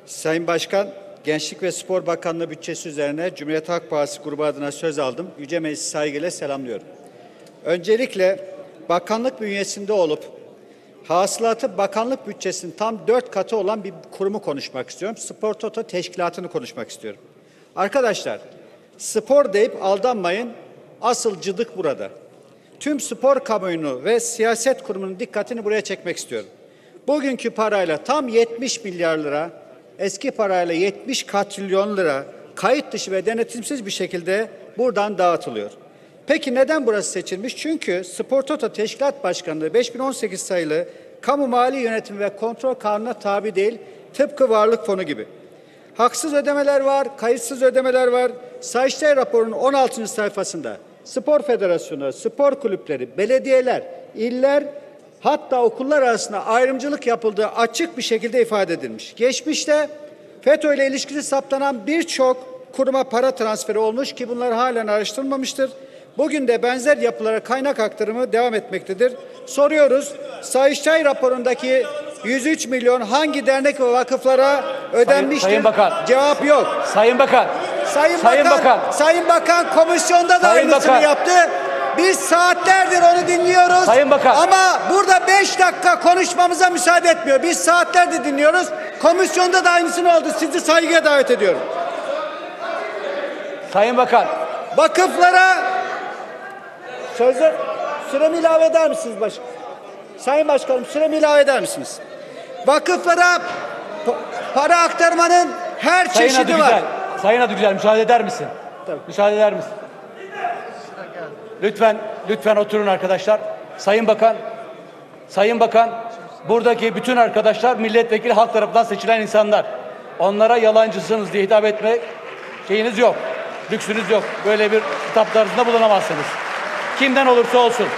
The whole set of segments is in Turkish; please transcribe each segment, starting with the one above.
Sayın Başkan, Gençlik ve Spor Bakanlığı bütçesi üzerine Cumhuriyet Halk Partisi grubu adına söz aldım. Yüce Meclisi saygıyla selamlıyorum. Öncelikle bakanlık bünyesinde olup hasılatı bakanlık bütçesinin tam 4 katı olan bir kurumu konuşmak istiyorum. Spor Toto Teşkilatı'nı konuşmak istiyorum. Arkadaşlar, spor deyip aldanmayın. Asıl cıdık burada. Tüm spor kamuoyunu ve siyaset kurumunun dikkatini buraya çekmek istiyorum. Bugünkü parayla tam 70 milyar lira, eski parayla 70 katrilyon lira kayıt dışı ve denetimsiz bir şekilde buradan dağıtılıyor. Peki neden burası seçilmiş? Çünkü Spor Toto Teşkilat Başkanlığı 5018 sayılı Kamu Mali Yönetimi ve Kontrol Kanunu'na tabi değil, tıpkı Varlık Fonu gibi. Haksız ödemeler var, kayıtsız ödemeler var. Sayıştay raporunun 16. sayfasında spor federasyonları, spor kulüpleri, belediyeler, iller, hatta okullar arasında ayrımcılık yapıldığı açık bir şekilde ifade edilmiş. Geçmişte FETÖ ile ilişkili saptanan birçok kuruma para transferi olmuş ki bunlar halen araştırılmamıştır. Bugün de benzer yapılara kaynak aktarımı devam etmektedir. Soruyoruz, Sayıştay raporundaki 103 milyon hangi dernek ve vakıflara ödenmiştir? Sayın Bakan. Cevap yok. Sayın Bakan. Sayın Bakan komisyonda da aynısını yaptı. Biz saatlerdir onu dinliyoruz. Sayın Bakan. Ama burada 5 dakika konuşmamıza müsaade etmiyor. Biz saatlerdir dinliyoruz. Komisyonda da aynısını oldu. Sizi saygıya davet ediyorum. Sayın Bakan. Vakıflara süremi ilave eder misiniz başkanım? Sayın Başkanım, süremi ilave eder misiniz? Vakıflara para aktarmanın her Sayın çeşidi Adı var. Güzel. Sayın Adı Güzel, müsaade eder misin? Tabii. Müsaade eder misin? Lütfen oturun arkadaşlar. Sayın Bakan, buradaki bütün arkadaşlar milletvekili halk tarafından seçilen insanlar. Onlara yalancısınız diye hitap etmek şeyiniz yok. Lüksünüz yok. Böyle bir hitap tarzında bulunamazsınız. Kimden olursa olsun.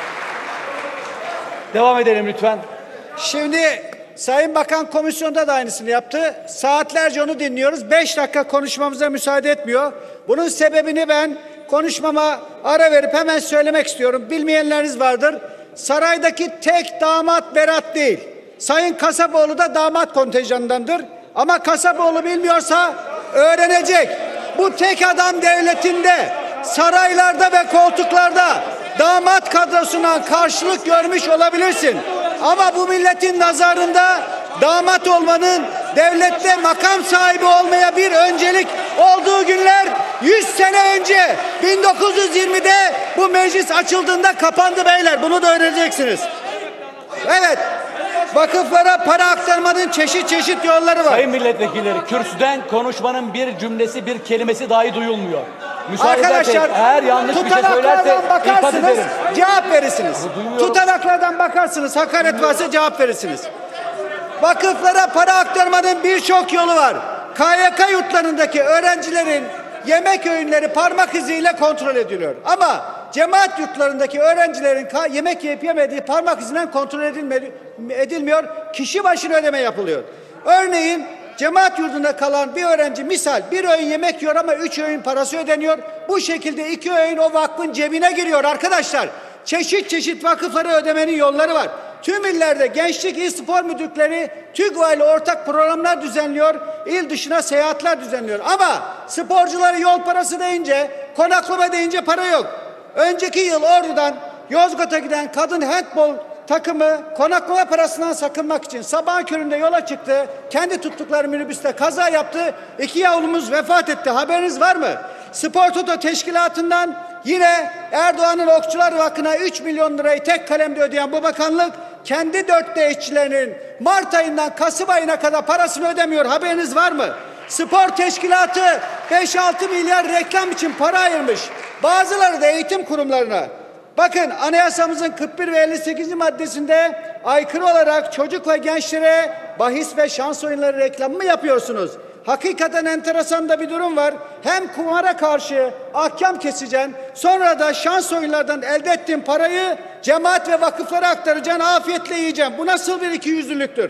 Devam edelim lütfen. Şimdi Sayın Bakan komisyonda da aynısını yaptı. Saatlerce onu dinliyoruz. 5 dakika konuşmamıza müsaade etmiyor. Bunun sebebini ben konuşmama ara verip hemen söylemek istiyorum. Bilmeyenleriniz vardır. Saraydaki tek damat Berat değil. Sayın Kasapoğlu da damat kontenjanındandır. Ama Kasapoğlu bilmiyorsa öğrenecek. Bu tek adam devletinde saraylarda ve koltuklarda damat kadrosundan karşılık görmüş olabilirsin. Ama bu milletin nazarında damat olmanın devlette makam sahibi olmaya bir öncelik olduğu günler 100 sene önce 1920'de bu meclis açıldığında kapandı beyler. Bunu da öğreneceksiniz. Evet. Vakıflara para aktarmanın çeşit yolları var. Sayın milletvekilleri, kürsüden konuşmanın bir cümlesi, bir kelimesi dahi duyulmuyor. Müsaade Arkadaşlar, eğer yanlış bir şey söylerse ikaz ederim. Cevap verirsiniz. Tutanaklardan bakarsınız, hakaret varsa cevap verirsiniz. Vakıflara para aktarmanın birçok yolu var. KYK yurtlarındaki öğrencilerin yemek öğünleri parmak iziyle kontrol ediliyor. Ama cemaat yurtlarındaki öğrencilerin yemek yiyip yemediği parmak izinden kontrol edilmiyor. Kişi başına ödeme yapılıyor. Örneğin cemaat yurdunda kalan bir öğrenci misal bir öğün yemek yiyor ama 3 öğün parası ödeniyor. Bu şekilde 2 öğün o vakfın cebine giriyor arkadaşlar. Çeşit vakıflara ödemenin yolları var. Tüm illerde Gençlik İl Spor Müdürlükleri TÜGVA ile ortak programlar düzenliyor. İl dışına seyahatler düzenliyor. Ama sporculara yol parası deyince, konaklama deyince para yok. Önceki yıl Ordu'dan Yozgat'a giden kadın handbol takımı konaklama parasından sakınmak için sabahın köründe yola çıktı. Kendi tuttukları minibüste kaza yaptı. 2 yavrumuz vefat etti. Haberiniz var mı? Spor Toto Teşkilatı'ndan yine Erdoğan'ın Okçular Vakfı'na 3 milyon lirayı tek kalemde ödeyen bu bakanlık kendi 4D işçilerinin Mart ayından Kasım ayına kadar parasını ödemiyor. Haberiniz var mı? Spor teşkilatı 5-6 milyar reklam için para ayırmış. Bazıları da eğitim kurumlarına. Bakın anayasamızın 41 ve 58. maddesinde aykırı olarak çocuk ve gençlere bahis ve şans oyunları reklamı mı yapıyorsunuz? Hakikaten enteresan da bir durum var. Hem kumara karşı ahkam keseceksin, sonra da şans oyunlardan elde ettiğin parayı cemaat ve vakıflara aktaracaksın, afiyetle yiyeceksin. Bu nasıl bir ikiyüzlülüktür?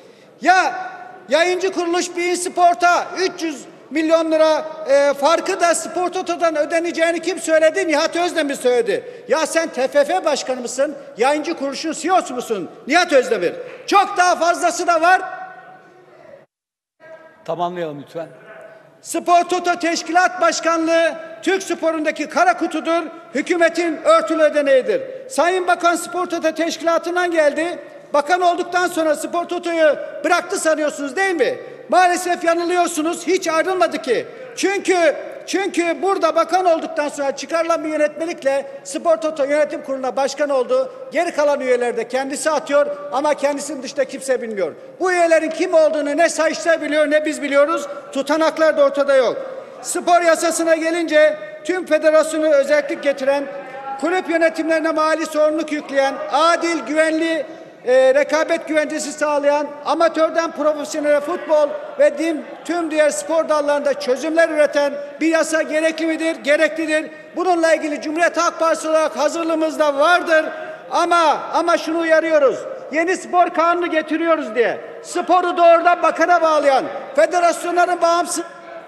Ya yayıncı kuruluş Bein Sport'a 300 milyon lira farkı da Spor Toto'dan ödeneceğini kim söyledi? Nihat Özdemir söyledi. Ya sen TFF başkanı mısın? Yayıncı kuruluşun CEO'su musun? Nihat Özdemir. Çok daha fazlası da var. Tamamlayalım lütfen. Spor Toto Teşkilat Başkanlığı Türk sporundaki kara kutudur, hükümetin örtülü ödeneğidir. Sayın Bakan Spor Toto Teşkilatı'ndan geldi. Bakan olduktan sonra Spor Toto'yu bıraktı sanıyorsunuz değil mi? Maalesef yanılıyorsunuz. Hiç ayrılmadı ki. Çünkü burada bakan olduktan sonra çıkarılan bir yönetmelikle Spor Toto Yönetim Kurulu'na başkan oldu. Geri kalan üyeleri de kendisi atıyor ama kendisinin dışında kimse bilmiyor. Bu üyelerin kim olduğunu ne Sayıştay biliyor ne biz biliyoruz. Tutanaklar da ortada yok. Spor yasasına gelince tüm federasyonu özellik getiren, kulüp yönetimlerine mali sorumluluk yükleyen, adil, güvenli, rekabet güvencesi sağlayan, amatörden profesyonel futbol ve tüm diğer spor dallarında çözümler üreten bir yasa gerekli midir? Gereklidir. Bununla ilgili Cumhuriyet Halk Partisi olarak hazırlığımız da vardır. Ama şunu uyarıyoruz. Yeni spor kanunu getiriyoruz diye sporu doğrudan bakana bağlayan, federasyonların bağımsız...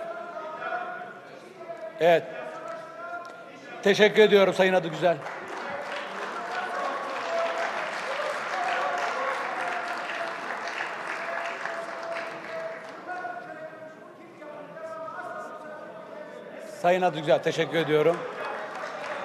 Evet. Teşekkür ediyorum Sayın Adıgüzel. Sayın Adıgüzel, teşekkür ediyorum.